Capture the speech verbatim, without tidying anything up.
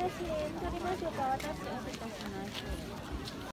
し、取りましょうか。私お渡しします。